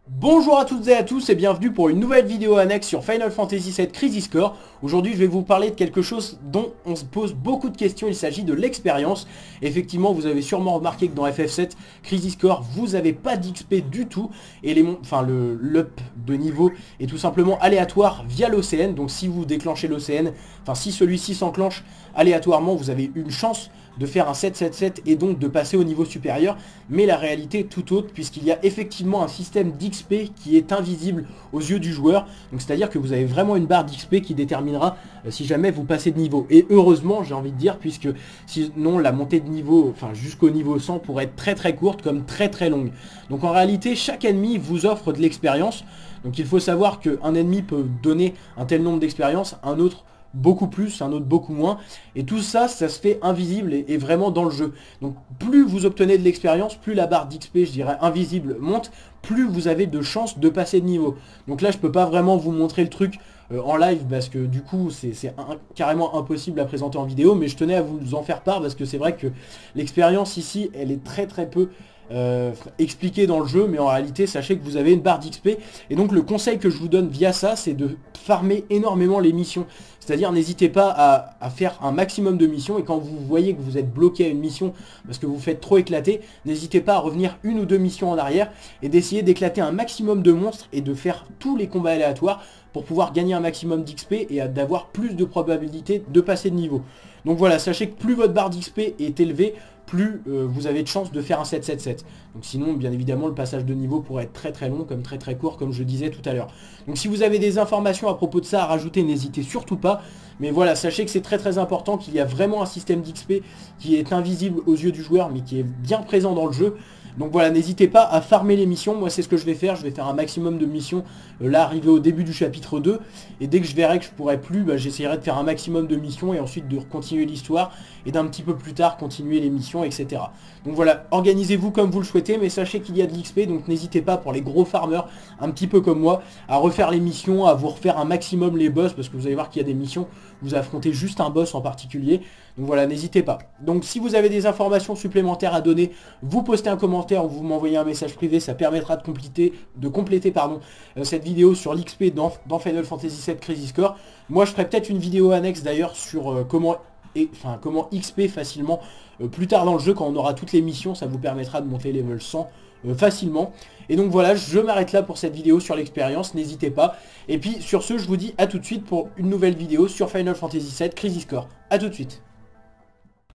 Bonjour à toutes et à tous et bienvenue pour une nouvelle vidéo annexe sur Final Fantasy VII Crisis Core. Aujourd'hui je vais vous parler de quelque chose dont on se pose beaucoup de questions, il s'agit de l'expérience. Effectivement vous avez sûrement remarqué que dans FF7 Crisis Core vous n'avez pas d'XP du tout et l'up de niveau est tout simplement aléatoire via l'OCN. Donc si vous déclenchez l'OCN, si celui-ci s'enclenche aléatoirement, vous avez une chance de faire un 7-7-7 et donc de passer au niveau supérieur, mais la réalité est tout autre puisqu'il y a effectivement un système d'XP qui est invisible aux yeux du joueur, donc c'est à dire que vous avez vraiment une barre d'XP qui déterminera si jamais vous passez de niveau, et heureusement j'ai envie de dire, puisque sinon la montée de niveau, jusqu'au niveau 100 pourrait être très très courte comme très très longue. Donc en réalité chaque ennemi vous offre de l'expérience, donc il faut savoir qu'un ennemi peut donner un tel nombre d'expérience, un autre beaucoup plus, un autre beaucoup moins, et tout ça, ça se fait invisible et vraiment dans le jeu. Donc plus vous obtenez de l'expérience, plus la barre d'XP, je dirais invisible, monte, plus vous avez de chances de passer de niveau. Donc là je peux pas vraiment vous montrer le truc en live parce que du coup c'est carrément impossible à présenter en vidéo, mais je tenais à vous en faire part parce que c'est vrai que l'expérience ici elle est très très peu expliqué dans le jeu, mais en réalité sachez que vous avez une barre d'XP, et donc le conseil que je vous donne via ça, c'est de farmer énormément les missions, c'est à dire n'hésitez pas à faire un maximum de missions, et quand vous voyez que vous êtes bloqué à une mission parce que vous faites trop éclater, n'hésitez pas à revenir une ou deux missions en arrière et d'essayer d'éclater un maximum de monstres et de faire tous les combats aléatoires pour pouvoir gagner un maximum d'XP et d'avoir plus de probabilité de passer de niveau. Donc voilà, sachez que plus votre barre d'XP est élevée, plus vous avez de chances de faire un 7-7-7. Donc sinon, bien évidemment, le passage de niveau pourrait être très très long, comme très très court, comme je disais tout à l'heure. Donc si vous avez des informations à propos de ça à rajouter, n'hésitez surtout pas. Mais voilà, sachez que c'est très très important, qu'il y a vraiment un système d'XP qui est invisible aux yeux du joueur, mais qui est bien présent dans le jeu. Donc voilà, n'hésitez pas à farmer les missions, moi c'est ce que je vais faire un maximum de missions, là arrivé au début du chapitre 2, et dès que je verrai que je pourrai plus, j'essaierai de faire un maximum de missions et ensuite de continuer l'histoire, et d'un petit peu plus tard continuer les missions, etc. Donc voilà, organisez-vous comme vous le souhaitez, mais sachez qu'il y a de l'XP, donc n'hésitez pas pour les gros farmers, un petit peu comme moi, à refaire les missions, à vous refaire un maximum les boss, parce que vous allez voir qu'il y a des missions, vous affrontez juste un boss en particulier, donc voilà, n'hésitez pas. Donc si vous avez des informations supplémentaires à donner, vous postez un commentaire ou vous m'envoyez un message privé, ça permettra de compléter cette vidéo sur l'XP dans Final Fantasy VII Crisis Core. Moi je ferai peut-être une vidéo annexe d'ailleurs sur comment XP facilement plus tard dans le jeu quand on aura toutes les missions, ça vous permettra de monter level 100 facilement. Et donc voilà, je m'arrête là pour cette vidéo sur l'expérience, n'hésitez pas. Et puis sur ce, je vous dis à tout de suite pour une nouvelle vidéo sur Final Fantasy VII Crisis Core. A tout de suite.